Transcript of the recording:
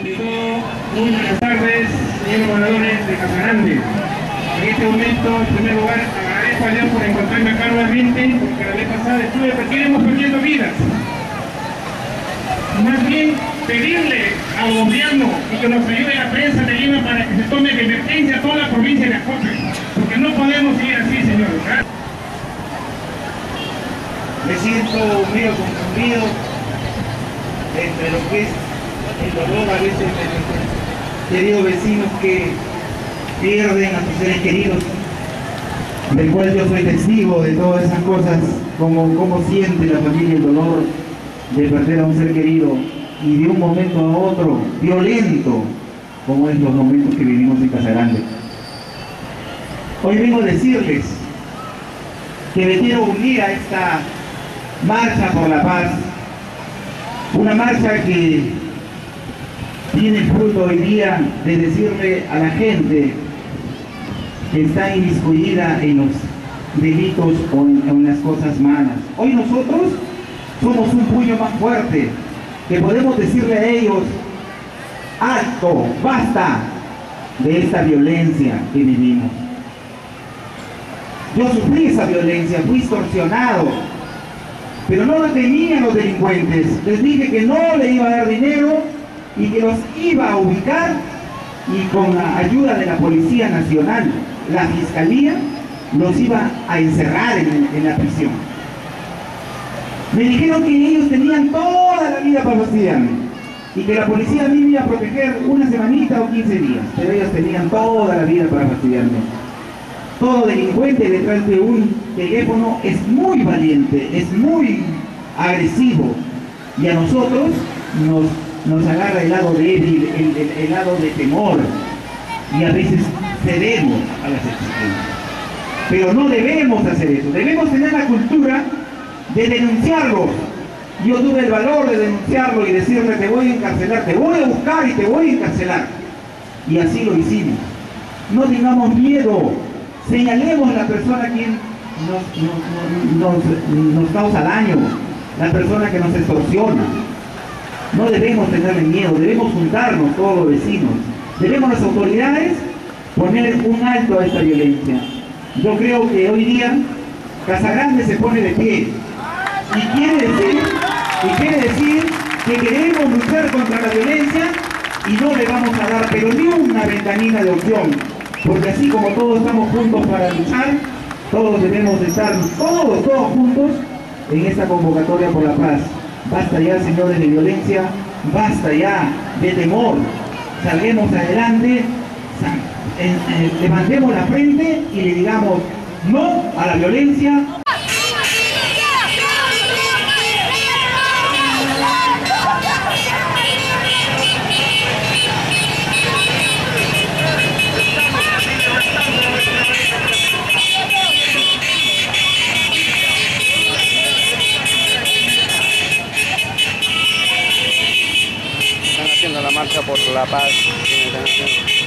Ante todo, muy buenas tardes, señores moradores de Casagrande. En este momento, en primer lugar, agradezco a Dios por encontrarme acá nuevamente, porque la vez pasada seguimos perdiendo vidas. Más bien, pedirle al gobierno y que nos ayude la prensa de Lima para que se tome de emergencia toda la provincia de Acopio, porque no podemos seguir así, señores. Me siento medio confundido entre lo que es el dolor a veces de queridos vecinos que pierden a sus seres queridos, del cual yo soy testigo de todas esas cosas, cómo siente la familia el dolor de perder a un ser querido y de un momento a otro violento, como es los momentos que vivimos en Casagrande. Hoy vengo a decirles que me quiero unir a esta marcha por la paz, una marcha que tiene el fruto hoy día de decirle a la gente que está inmiscuida en los delitos o en las cosas malas. Hoy nosotros somos un puño más fuerte, que podemos decirle a ellos: alto, basta de esta violencia que vivimos. Yo sufrí esa violencia, fui extorsionado, pero no lo tenían los delincuentes. Les dije que no le iba a dar dinero y que los iba a ubicar, y con la ayuda de la Policía Nacional, la Fiscalía, los iba a encerrar en la prisión. Me dijeron que ellos tenían toda la vida para fastidiarme y que la policía a mí me iba a proteger una semanita o 15 días, pero ellos tenían toda la vida para fastidiarme. Todo delincuente detrás de un teléfono es muy valiente, es muy agresivo, y a nosotros nos agarra el lado débil, el lado de temor, y a veces cedemos a las exigencias. Pero no debemos hacer eso, debemos tener la cultura de denunciarlo. Yo tuve el valor de denunciarlo y decirle: te voy a encarcelar, te voy a buscar y te voy a encarcelar. Y así lo hicimos. No tengamos miedo, señalemos a la persona quien nos causa daño, la persona que nos extorsiona. No debemos tenerle miedo, debemos juntarnos todos los vecinos, debemos las autoridades poner un alto a esta violencia. Yo creo que hoy día Casagrande se pone de pie y quiere decir que queremos luchar contra la violencia y no le vamos a dar pero ni una ventanita de opción, porque así como todos estamos juntos para luchar, todos debemos de estar todos juntos en esta convocatoria por la paz. Basta ya, señores, de violencia, basta ya de temor. Salguemos adelante, levantemos la frente y le digamos no a la violencia. Están haciendo la marcha por la paz.